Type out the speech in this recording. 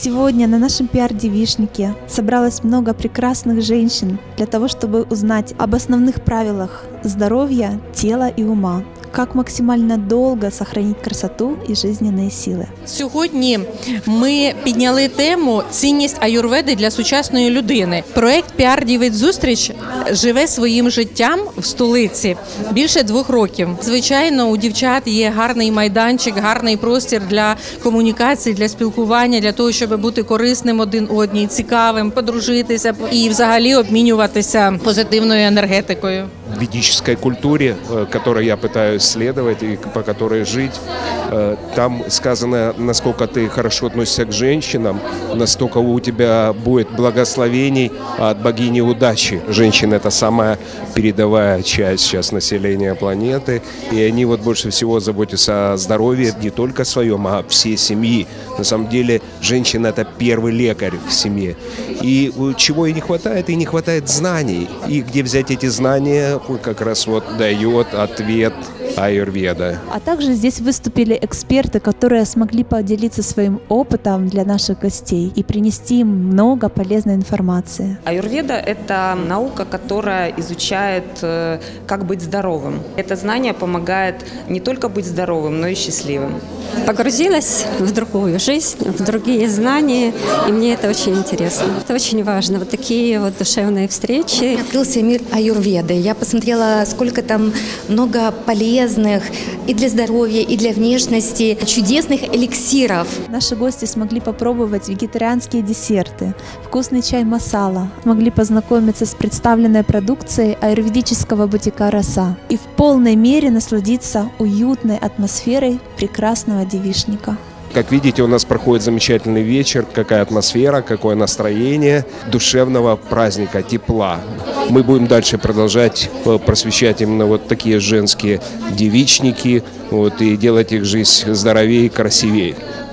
Сегодня на нашем пиар-девичнике собралось много прекрасных женщин для того, чтобы узнать об основных правилах здоровья, тела и ума. Как максимально довго сохранить красоту і жизненні сили. Сьогодні ми підняли тему «Цінність аюрведи для сучасної людини». Проект «Піар-дівець-зустріч» живе своїм життям в столиці більше 2 років. Звичайно, у дівчат є гарний майданчик, гарний простір для комунікації, для спілкування, для того, щоб бути корисним один одній, цікавим, подружитися і взагалі обмінюватися позитивною енергетикою. В ведической культуре, которой я пытаюсь следовать и по которой жить, там сказано, насколько ты хорошо относишься к женщинам, настолько у тебя будет благословений от богини удачи. Женщины – это самая передовая часть сейчас населения планеты, и они вот больше всего заботятся о здоровье не только своем, а всей семьи. На самом деле женщина – это первый лекарь в семье. И чего ей не хватает знаний. И где взять эти знания, как раз вот дает ответ аюрведа. А также здесь выступили эксперты, которые смогли поделиться своим опытом для наших гостей и принести им много полезной информации. Аюрведа – это наука, которая изучает, как быть здоровым. Это знание помогает не только быть здоровым, но и счастливым. Погрузилась в другую жизнь, в другие знания, и мне это очень интересно. Это очень важно, вот такие вот душевные встречи. Открылся мир аюрведы. Я посмотрела, сколько там много полезных и для здоровья, и для внешности чудесных эликсиров. Наши гости смогли попробовать вегетарианские десерты, вкусный чай масала, смогли познакомиться с представленной продукцией аюрведического бутика «Роса» и в полной мере насладиться уютной атмосферой прекрасного девичника. Как видите, у нас проходит замечательный вечер, какая атмосфера, какое настроение душевного праздника, тепла. Мы будем дальше продолжать просвещать именно вот такие женские девичники, и делать их жизнь здоровее и красивее.